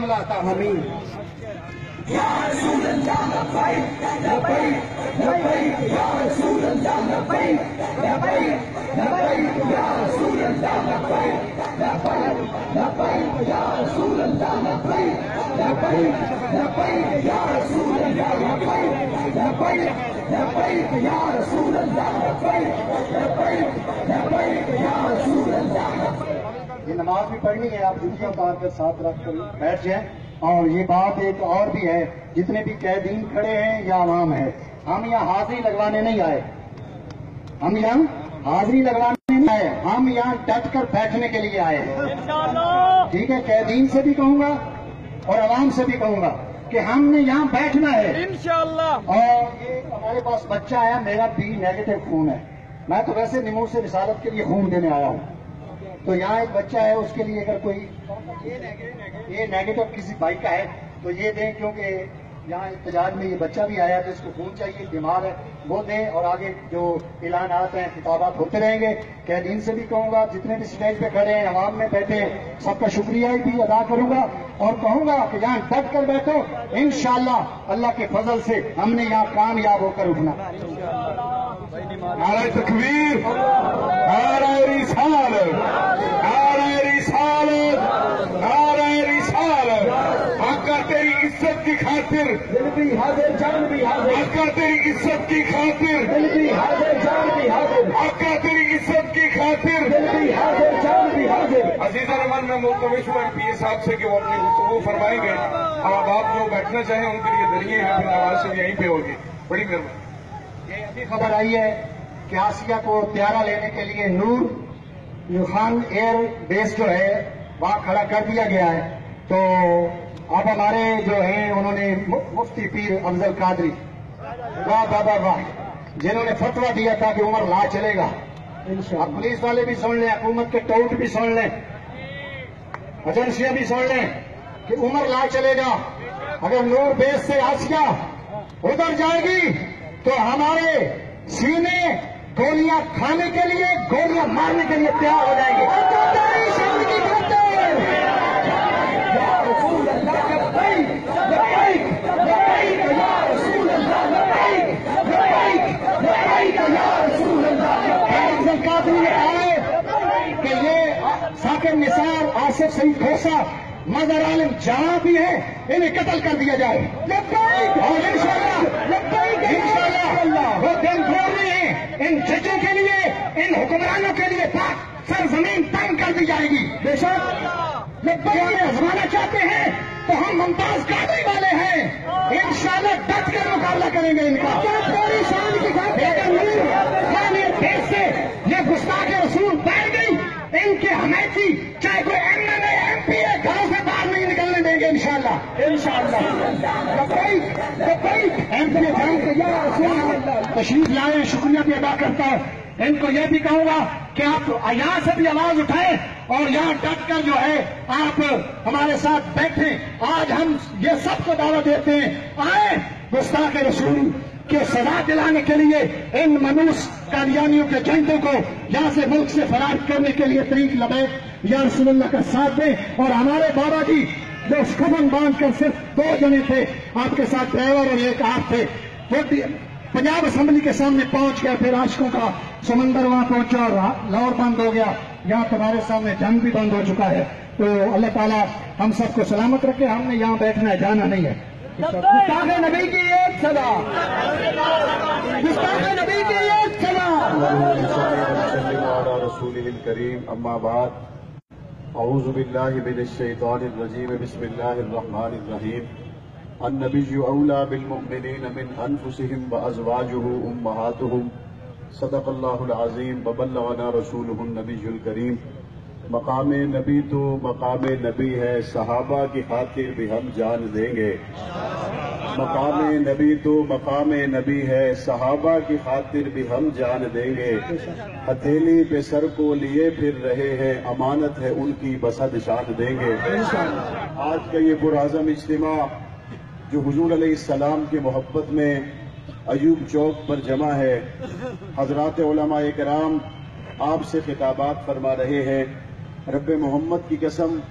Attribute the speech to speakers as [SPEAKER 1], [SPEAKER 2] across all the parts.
[SPEAKER 1] اللہ عطا فرمائے۔
[SPEAKER 2] یا رسول اللہ لبیک لبیک لبیک یا رسول اللہ لبیک لبیک لبیک یا رسول اللہ لبیک لبیک لبیک یا رسول اللہ لبیک لبیک لبیک یا رسول اللہ لبیک لبیک لبیک یا رسول اللہ لبیک لبیک لبیک یا رسول اللہ لبیک۔
[SPEAKER 1] یہ نماز بھی پڑھنی ہے، آپ جوتیاں اتار کر ساتھ رکھ کر بیٹھ جائیں۔ اور یہ بات ایک اور بھی ہے، جتنے بھی قیدین کھڑے ہیں یا عوام ہے، ہم یہاں حاضری لگوانے نہیں آئے، ہم یہاں حاضری لگوانے نہیں آئے، ہم یہاں ڈٹ کر بیٹھنے کے لیے آئے ہیں۔ ٹھیک ہے، قیدین سے بھی کہوں گا اور عوام سے بھی کہوں گا کہ ہم نے یہاں بیٹھنا ہے انشاءاللہ۔ اور یہ ہمارے پاس بچہ ہے، میرا بی نیگیٹو خون ہے، میں تو ویسے نمور سے رسالت کے لیے خون دینے آیا ہوں، تو یہاں ایک بچہ ہے، اس کے لیے اگر کوئی یہ نیگیٹو کسی بھائی کا ہے تو یہ دیں، کیونکہ یہاں احتجاج میں یہ بچہ بھی آیا تو اس کو خون چاہیے، بیمار ہے، وہ دیں۔ اور آگے جو اعلانات ہیں، خطابات ہوتے رہیں گے۔ قیدین سے بھی کہوں گا، جتنے بھی اسٹیج پہ کھڑے ہیں، عوام میں بیٹھے ہیں، سب کا شکریہ بھی ادا کروں گا اور کہوں گا کہ یہاں ڈٹ کر بیٹھو، انشاءاللہ اللہ کے فضل سے ہم نے یہاں کامیاب ہو کر اٹھنا۔
[SPEAKER 3] نعرہ تکبیر، نعرہ رسالت، نعرہ رسالت، نعرہ رسالت۔ آقا تیری عزت کی خاطر
[SPEAKER 2] دل بھی حاضر جان بھی حاضر،
[SPEAKER 3] آقا تیری عزت کی خاطر
[SPEAKER 2] دل بھی حاضر جان بھی حاضر،
[SPEAKER 3] آقا تیری عزت کی خاطر
[SPEAKER 2] دل بھی حاضر جان بھی حاضر۔
[SPEAKER 3] عزیز رحمان، میں ملتمس ہوں پی اے صاحب سے کہ وہ اپنی گفتگو فرمائیں گے، اب آپ جو بیٹھنا چاہیں ان کے لیے ذریعے ہیں، پھر نماز سے یہیں پہ ہوگی۔ بڑی مہربانی۔
[SPEAKER 1] یہ ابھی خبر آئی ہے کہ آسیہ کو طیارہ لینے کے لیے نور خان ایئر بیس جو ہے وہاں کھڑا کر دیا گیا ہے۔ تو اب ہمارے جو ہیں انہوں نے مفتی پیر افضل قادری، واہ بابا واہ، جنہوں نے فتویٰ دیا تھا کہ عمر لا چلے گا، اب پولیس والے بھی سن لیں، حکومت کے ٹوٹ بھی سن لیں، ایجنسیاں بھی سن لیں کہ عمر لا چلے گا۔ اگر نور بیس سے آسیہ ادھر جائے گی تو ہمارے سینے گولیاں کھانے کے لیے، گولیاں مارنے کے لیے تیار ہو جائیں گے۔ کہ یہ ذاکر نثار، آصف سعید کھوسا، مظہر عالم جہاں بھی ہے، انہیں قتل کر دیا جائے اور انشاءاللہ وہ دن دور رہے ہیں، ان ججوں کے لیے، ان حکمرانوں کے لیے پاک سرزمین تنگ کر دی جائے گی۔ بے شک ہمیں آزمانا چاہتے ہیں تو ہم ممتاز قادری والے ہیں، انشاءاللہ ڈٹ کر مقابلہ کریں گے ان کا۔ دیش سے یہ گستاخ رسول بیٹھ گئی، ان کے حمایتی چاہے کوئی M L A M P A گھروں سے باہر نہیں نکلنے دیں گے انشاءاللہ۔ تشریف لائے، شکریہ بھی ادا کرتا ہوں۔ ان کو یہ بھی کہوں گا کہ آپ یہاں سے بھی آواز اٹھائیں اور یہاں ڈٹ کر جو ہے آپ ہمارے ساتھ بیٹھیں۔ آج ہم یہ سب کو دعوت دیتے ہیں، آئے گستاخ رسول کے سزا دلانے کے لیے ان منوس قادیانیوں کے جنڈوں کو یہاں سے ملک سے فرار کرنے کے لیے طریق لبیک یا رسول اللہ کا ساتھ دیں۔ اور ہمارے بابا جی جو کفن باندھ کر صرف 2 جنے تھے، آپ کے ساتھ ڈرائیور اور ایک آپ تھے، وہ پنجاب اسمبلی کے سامنے پہنچ گئے، پھر عاشقوں کا سمندر وہاں پہنچا اور لاہور بند ہو گیا، یہاں تمہارے سامنے جنگ بھی بند ہو چکا ہے۔ تو اللہ تعالیٰ ہم سب کو سلامت رکھے، ہم نے یہاں بیٹھنا ہے، جانا نہیں ہے۔ گستاخ نبی کی ایک سزا، گستاخ نبی کی ایک سزا۔
[SPEAKER 4] رسولہ الکریم، اما بعد، اعوذ باللہ من الشیطان الرجیم، بسم اللہ الرحمن الرحیم۔ النبی اولی بالمؤمنین من انفسهم وازواجہ امہاتہم، صدق اللہ العظیم وبلغنا رسولہ النبی الکریم۔ مقام نبی تو مقام نبی ہے، صحابہ کی خاطر بھی ہم جان دیں گے۔ مقام نبی تو مقام نبی ہے، صحابہ کی خاطر بھی ہم جان دیں گے۔ ہتھیلی پہ سر کو لیے پھر رہے ہیں، امانت ہے ان کی بسد شان دیں گے۔ آج کا یہ پرعظم اجتماع جو حضور علیہ السلام کی محبت میں ایوب چوک پر جمع ہے، حضرات علماء کرام آپ سے خطابات فرما رہے ہیں۔ رب محمد کی قسم،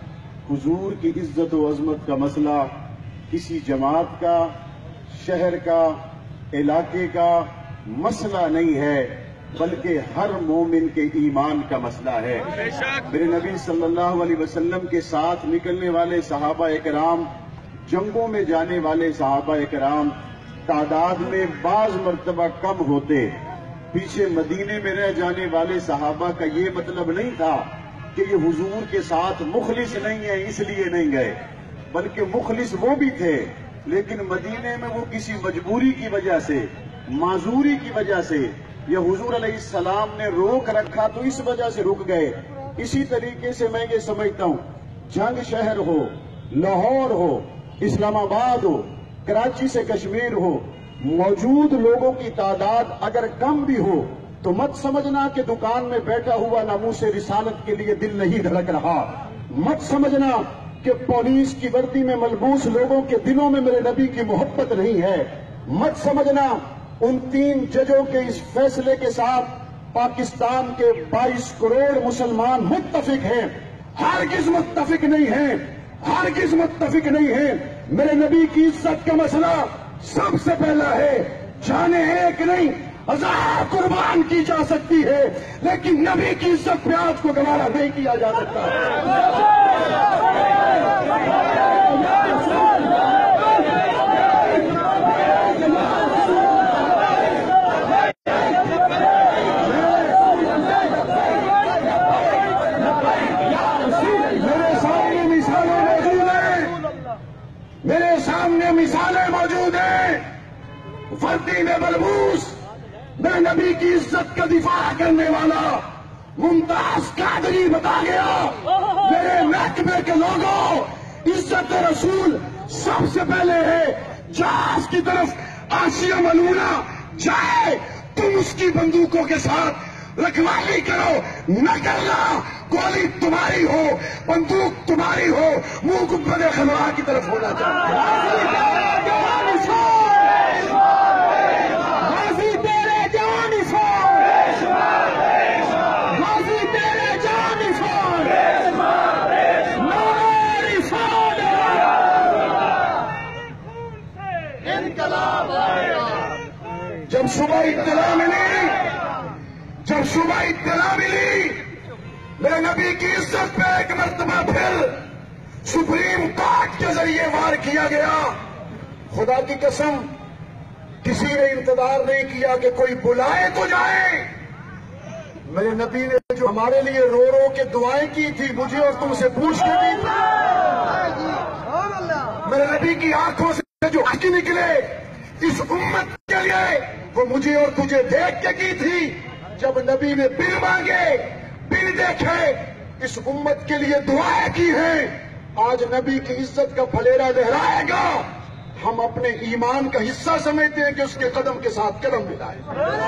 [SPEAKER 4] حضور کی عزت و عظمت کا مسئلہ کسی جماعت کا، شہر کا، علاقے کا مسئلہ نہیں ہے، بلکہ ہر مومن کے ایمان کا مسئلہ ہے۔ میرے نبی صلی اللہ علیہ وسلم کے ساتھ نکلنے والے صحابہ کرام، جنگوں میں جانے والے صحابہ کرام تعداد میں بعض مرتبہ کم ہوتے۔ پیچھے مدینے میں رہ جانے والے صحابہ کا یہ مطلب نہیں تھا کہ یہ حضور کے ساتھ مخلص نہیں ہے اس لیے نہیں گئے، بلکہ مخلص وہ بھی تھے، لیکن مدینے میں وہ کسی مجبوری کی وجہ سے، معذوری کی وجہ سے، یا حضور علیہ السلام نے روک رکھا تو اس وجہ سے رک گئے۔ اسی طریقے سے میں یہ سمجھتا ہوں، جنگ شہر ہو، لاہور ہو، اسلام آباد ہو، کراچی سے کشمیر ہو، موجود لوگوں کی تعداد اگر کم بھی ہو تو مت سمجھنا کہ دکان میں بیٹھا ہوا ناموس رسالت کے لیے دل نہیں دھڑک رہا، مت سمجھنا کہ پولیس کی وردی میں ملبوس لوگوں کے دلوں میں میرے نبی کی محبت نہیں ہے، مت سمجھنا ان 3 ججوں کے اس فیصلے کے ساتھ پاکستان کے 22 کروڑ مسلمان متفق ہیں، ہرگز متفق نہیں ہیں، ہرگز متفق نہیں ہیں۔ میرے نبی کی عزت کا مسئلہ سب سے پہلا ہے، جانیں ایک نہیں 1000 قربان کی جا سکتی ہے، لیکن نبی کی عزت پہ آج کو گوارا نہیں کیا جا سکتا۔ میرے سامنے مثالیں موجود ہیں، وردی میں ملبوس میرے نبی کی عزت کا دفاع کرنے والا ممتاز قادری بتا گیا، میرے محکمے کے لوگوں، عزت رسول سب سے پہلے ہے، جہاز کی طرف آسیہ ملونہ جائے تم اس کی بندوقوں کے ساتھ رکھوالی کرو، نہ کرنا، گولی تمہاری ہو، بندوق تمہاری ہو، منہ گنبد خضرا کی طرف ہونا چاہیے۔ غازی تیرے جان نثار، غازی تیرے جان نثار، نعرہ رسالت، انقلاب آئے گا۔ جب صبح اطلاع ملی میرے نبی کی عزت پہ ایک مرتبہ پھر سپریم کورٹ کے ذریعے وار کیا گیا، خدا کی قسم کسی نے انتظار نہیں کیا کہ کوئی بلائے تو جائے۔ میرے نبی نے جو ہمارے لیے رو رو کے دعائیں کی تھی، مجھے اور تم سے پوچھ کے دی تھی، میرے نبی کی آنکھوں سے جو آنکھیں نکلے اس امت کے لیے، وہ مجھے اور تجھے دیکھ کے کی تھی۔ جب نبی نے بل مانگے، بل دیکھے، اس امت کے لیے دعائیں کی ہیں، آج نبی کی عزت کا پھلیرا لہرائے گا، ہم اپنے ایمان کا حصہ سمجھتے ہیں کہ اس کے قدم کے ساتھ قدم ملائیں۔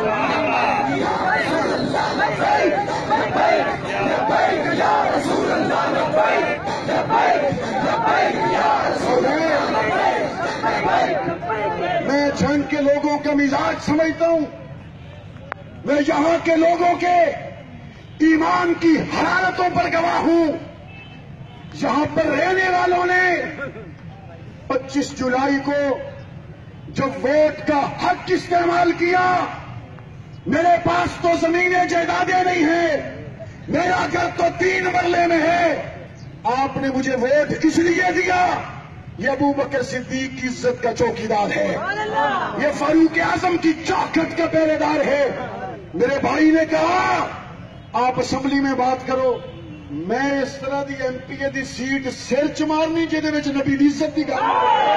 [SPEAKER 4] میں جنگ کے لوگوں کا مزاج سمجھتا ہوں، میں یہاں کے لوگوں کے ایمان کی حرارتوں پر گواہ ہوں۔ یہاں پر رہنے والوں نے 25 جولائی کو جب ووٹ کا حق استعمال کیا، میرے پاس تو زمینیں جائیدادیں نہیں ہیں، میرا گھر تو 3 مرلے میں ہے، آپ نے مجھے ووٹ اس لیے دیا، یہ ابو بکر صدیق کی عزت کا چوکیدار ہے، یہ فاروق اعظم کی چوکھٹ کا پہرے دار ہے۔ میرے بھائی نے کہا آپ اسمبلی میں بات کرو، میں اس طرح دی ایم پی دی سیٹ سر چ مارنی جہدے وچ نبی دی عزت دی گل،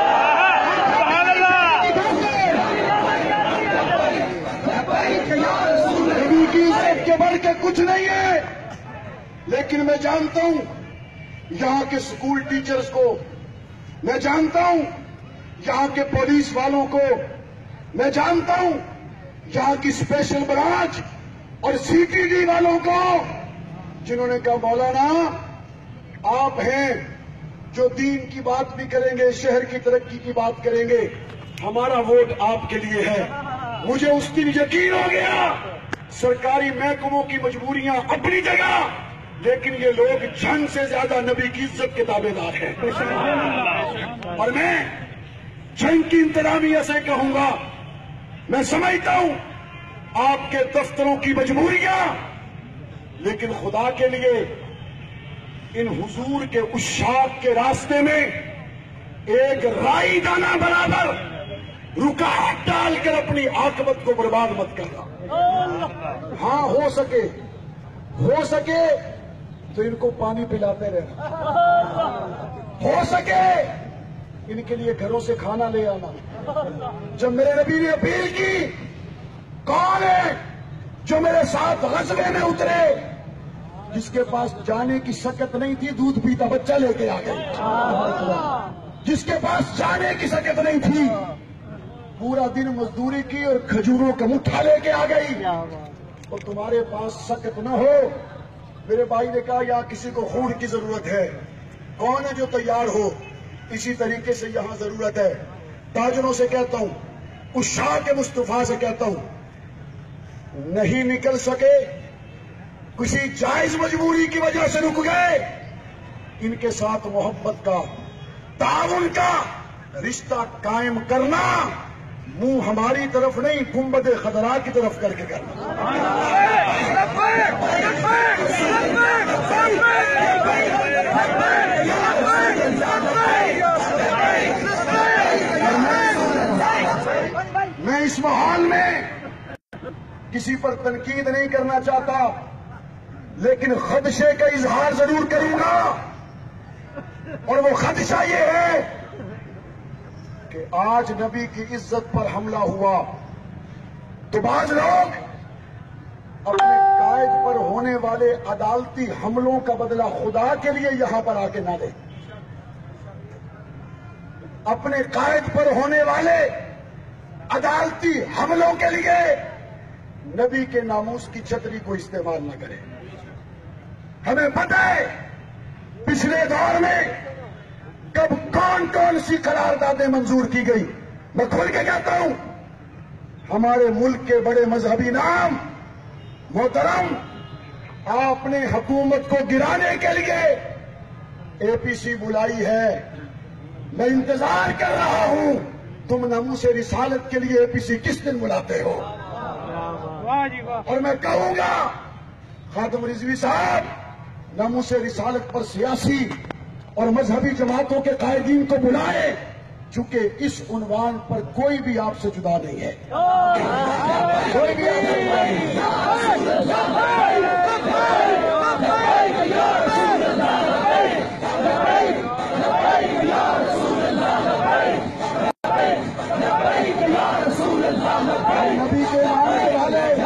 [SPEAKER 4] نبی کی عزت کے بڑھ کے کچھ نہیں ہے۔ لیکن میں جانتا ہوں یہاں کے سکول ٹیچرز کو، میں جانتا ہوں یہاں کے پولیس والوں کو، میں جانتا ہوں یہاں کی اسپیشل برانچ اور سی ٹی ڈی والوں کو، جنہوں نے کہا مولانا آپ ہیں جو دین کی بات بھی کریں گے، شہر کی ترقی کی بات کریں گے، ہمارا ووٹ آپ کے لیے ہے۔ مجھے اس دن یقین ہو گیا سرکاری محکموں کی مجبوریاں اپنی جگہ،
[SPEAKER 5] لیکن یہ لوگ جھنگ سے زیادہ نبی کی عزت کے تابع دار ہیں. اور میں جھنگ کی انتظامیہ سے کہوں گا، میں سمجھتا ہوں آپ کے دفتروں کی مجبوریاں، لیکن خدا کے لیے ان حضور کے عشاق کے راستے میں ایک رائی دانہ برابر رکاوٹ ڈال کر اپنی عاقبت کو برباد مت کرنا. ہاں ہو سکے تو ان کو پانی پلاتے رہنا، ہو سکے ان کے لیے گھروں سے کھانا لے آنا. جب میرے نبی نے اپیل کی، کون ہے جو میرے ساتھ غزوے میں اترے، جس کے پاس جانے کی سکت نہیں تھی دودھ پیتا بچہ لے کے آ گئی، جس کے پاس جانے کی سکت نہیں تھی پورا دن مزدوری کی اور کھجوروں کا مٹھا لے کے آ گئی. اور تمہارے پاس سکت نہ ہو. میرے بھائی نے کہا یا کسی کو خون کی ضرورت ہے، کون ہے جو تیار ہو؟ اسی طریقے سے یہاں ضرورت ہے. تاجروں سے کہتا ہوں، عشاق مصطفیٰ سے کہتا ہوں، نہیں نکل سکے، کسی جائز مجبوری کی وجہ سے رک گئے، ان کے ساتھ محبت کا، تعاون کا رشتہ قائم کرنا، منہ ہماری طرف نہیں گنبد خضرا کی طرف کر کے کرنا. میں اس ماحول میں کسی پر تنقید نہیں کرنا چاہتا، لیکن خدشے کا اظہار ضرور کروں گا. اور وہ خدشہ یہ ہے کہ آج نبی کی عزت پر حملہ ہوا تو بعض لوگ اپنے قائد پر ہونے والے عدالتی حملوں کا بدلہ خدا کے لیے یہاں پر آ کے نہ لیں. اپنے قائد پر ہونے والے عدالتی حملوں کے لیے نبی کے ناموس کی چھتری کو استعمال نہ کریں. ہمیں پتہ ہے پچھلے دور میں کب کون سی قراردادیں منظور کی گئی. میں کھول کے کہتا ہوں، ہمارے ملک کے بڑے مذہبی نام محترم، آپ نے حکومت کو گرانے کے لیے اے پی سی بلائی ہے. میں انتظار کر رہا ہوں تم ناموس رسالت کے لیے اے پی سی کس دن بلاتے ہو. اور میں کہوں گا خادم رضوی صاحب ناموس رسالت پر سیاسی اور مذہبی جماعتوں کے قائدین کو بلائے، چونکہ اس عنوان پر کوئی بھی آپ سے جدا نہیں ہے. کوئی بھی آپ سے جدا نہیں نبی کے ماننے والے،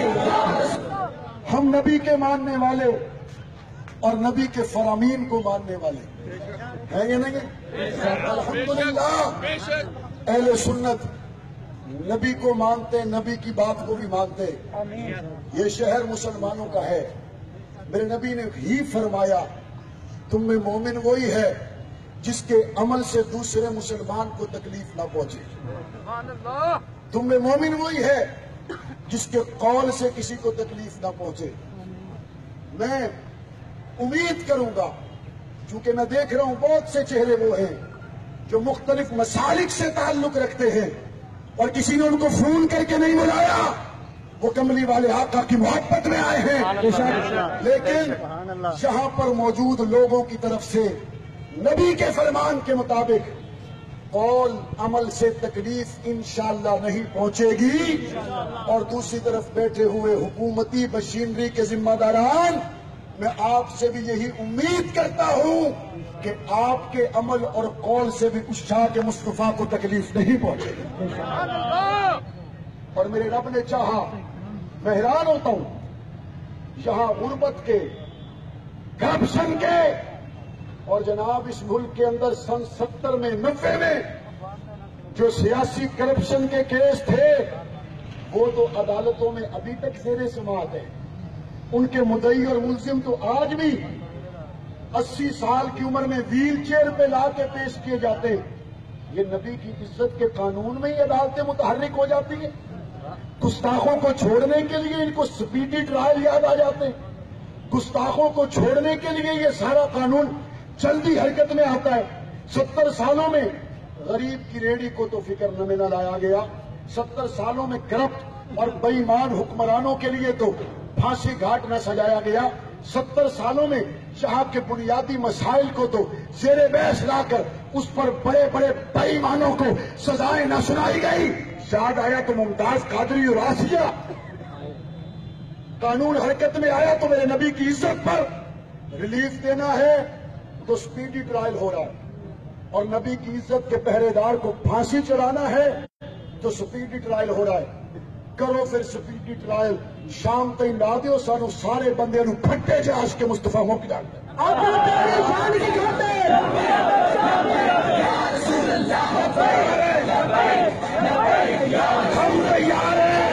[SPEAKER 5] ہم نبی کے ماننے والے اور نبی کے فرامین کو ماننے والے ہیں یا نہیں؟ الحمدللہ اہل سنت نبی کو مانتے، نبی کی بات کو بھی مانتے. یہ شہر مسلمانوں کا ہے. میرے نبی نے ہی فرمایا تم میں مومن وہی ہے جس کے عمل سے دوسرے مسلمان کو تکلیف نہ پہنچے. تم میں مومن وہی ہے جس کے قول سے کسی کو تکلیف نہ پہنچے. میں امید کروں گا، چونکہ میں دیکھ رہا ہوں بہت سے چہرے وہ ہیں جو مختلف مسالک سے تعلق رکھتے ہیں اور کسی نے ان کو فون کر کے نہیں بلایا، وہ کملی والے آقا کی محبت میں آئے ہیں. لیکن یہاں پر موجود لوگوں کی طرف سے نبی کے فرمان کے مطابق قول عمل سے تکلیف انشاءاللہ نہیں پہنچے گی. اور دوسری طرف بیٹھے ہوئے حکومتی مشینری کے ذمہ داران، میں آپ سے بھی یہی امید کرتا ہوں کہ آپ کے عمل اور قول سے بھی عشاق مصطفیٰ کو تکلیف نہیں پہنچے گی. اور میرے رب نے چاہا، میں حیران ہوتا ہوں یہاں غربت کے، کرپشن کے، اور جناب اس ملک کے اندر سن 70 میں 90 میں جو سیاسی کرپشن کے کیس تھے وہ تو عدالتوں میں ابھی تک زیر سماعت ہے. ان کے مدعی اور ملزم تو آج بھی 80 سال کی عمر میں ویل چیئر پہ لا کے پیش کیے جاتے. یہ نبی کی عزت کے قانون میں ہی عدالتیں متحرک ہو جاتی ہیں. گستاخوں کو چھوڑنے کے لیے ان کو سپیڈی ٹرائل یاد آ جاتے ہیں. گستاخوں کو چھوڑنے کے لیے یہ سارا قانون جلدی حرکت میں آتا ہے. 70 سالوں میں غریب کی ریڑھی کو تو فکر نہ لایا گیا. 70 سالوں میں کرپٹ اور بے ایمان حکمرانوں کے لیے تو پھانسی گھاٹ نہ سجایا گیا. 70 سالوں میں جہاں کے بنیادی مسائل کو تو زیر بحث لا کر اس پر بڑے بڑے بے ایمانوں کو سزائیں نہ سنائی گئی. یاد آیا تو ممتاز قادری اور آسیہ. قانون حرکت میں آیا تو میرے نبی کی عزت پر ریلیف دینا ہے تو سپیڈی ٹرائل ہو رہا ہے, اور نبی کی عزت کے پہرے دار کو پھانسی چڑھانا ہے تو سپیڈی ٹرائل ہو رہا ہے. کرو پھر سپیڈی ٹرائل. شام تین لا دیو سانو سارے بندے نو پھٹے جہاز کے مصطفیٰ موقع ڈال دیں. ہم تیار ہیں.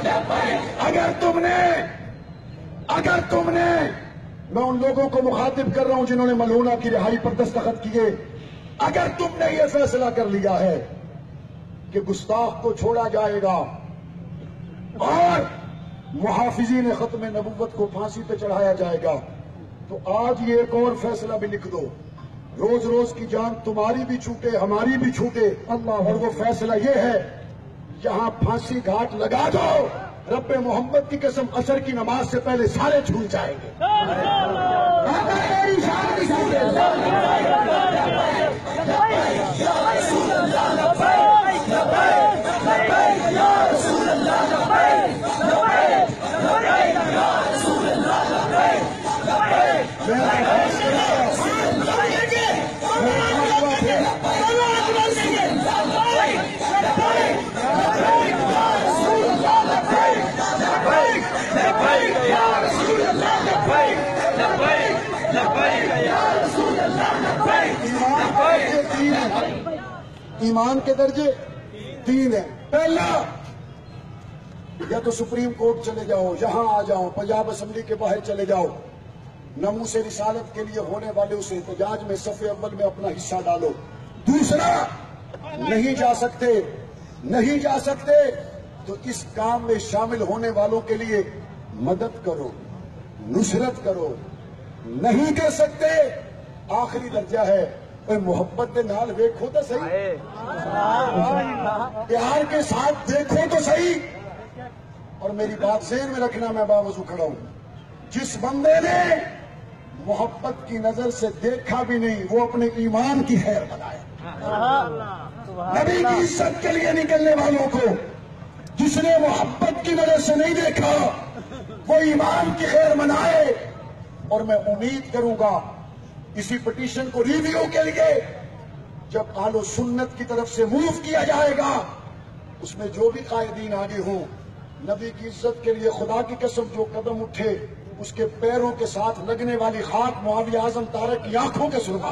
[SPEAKER 5] اگر تم نے میں ان لوگوں کو مخاطب کر رہا ہوں جنہوں نے ملونہ کی رہائی پر دستخط کیے, اگر تم نے یہ فیصلہ کر لیا ہے کہ گستاخ کو چھوڑا جائے گا اور محافظین ختم نبوت کو پھانسی پہ چڑھایا جائے گا, تو آج یہ ایک اور فیصلہ بھی لکھ دو. روز روز کی جان تمہاری بھی چھوٹے ہماری بھی چھوٹے, اور وہ فیصلہ یہ ہے یہاں پھانسی گھاٹ لگا دو. رب محمد کی قسم عصر کی نماز سے پہلے سارے جھول جائیں گے. ایمان کے درجے 3 ہیں. پہلا, یا تو سپریم کورٹ چلے جاؤ, یہاں آ جاؤ, پنجاب اسمبلی کے باہر چلے جاؤ, ناموس رسالت کے لیے ہونے والے اس احتجاج میں صف اول میں اپنا حصہ ڈالو. دوسرا, نہیں جا سکتے تو اس کام میں شامل ہونے والوں کے لیے مدد کرو, نصرت کرو. نہیں کر سکتے, آخری درجہ ہے محبت کے نال دیکھو تو صحیح, پیار کے ساتھ دیکھو تو صحیح. اور میری بات ذہن میں رکھنا, میں باوضو کھڑا ہوں. جس بندے نے محبت کی نظر سے دیکھا بھی نہیں وہ اپنے ایمان کی خیر بنائے. نبی کی عزت کے لیے نکلنے والوں کو جس نے محبت کی نظر سے نہیں دیکھا وہ ایمان کی خیر منائے. اور میں امید کروں گا اسی پٹیشن کو ریویو کے لیے جب اہل سنت کی طرف سے موو کیا جائے گا, اس میں جو بھی قائدین آگے ہوں, نبی کی عزت کے لیے خدا کی قسم جو قدم اٹھے اس کے پیروں کے ساتھ لگنے والی خاک معاویہ اعظم طارق کی آنکھوں کے سرما.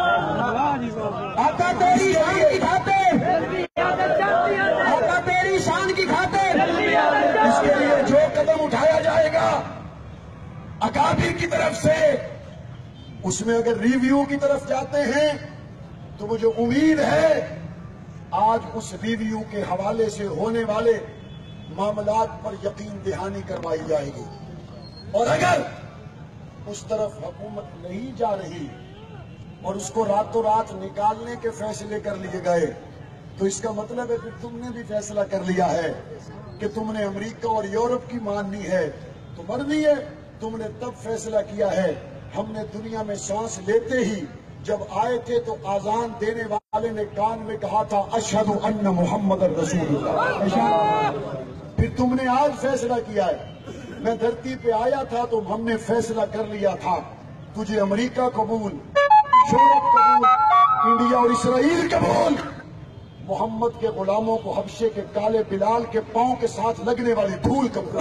[SPEAKER 5] آقا تیری شان کی خاطر, آقا تیری شان کی خاطر اس کے لیے جو قدم اٹھایا جائے گا اکابر کی طرف سے, اس میں اگر ریویو کی طرف جاتے ہیں تو مجھے امید ہے آج اس ریویو کے حوالے سے ہونے والے معاملات پر یقین دہانی کروائی جائے گی. اور اگر اس طرف حکومت نہیں جا رہی اور اس کو راتوں رات نکالنے کے فیصلے کر لیے گئے تو اس کا مطلب ہے کہ تم نے بھی فیصلہ کر لیا ہے کہ تم نے امریکہ اور یورپ کی ماننی ہے تو مرنی ہے. تم نے تب فیصلہ کیا ہے, ہم نے دنیا میں سانس لیتے ہی جب آئے تھے تو آزان دینے والے نے کان میں کہا تھا اشہد ان محمد رسول اللہ. پھر تم نے آج فیصلہ کیا ہے. میں دھرتی پہ آیا تھا تو ہم نے فیصلہ کر لیا تھا تجھے امریکہ قبول, یورپ قبول, انڈیا اور اسرائیل قبول, محمد کے غلاموں کو حبشے کے کالے بلال کے پاؤں کے ساتھ لگنے والی دھول قبول.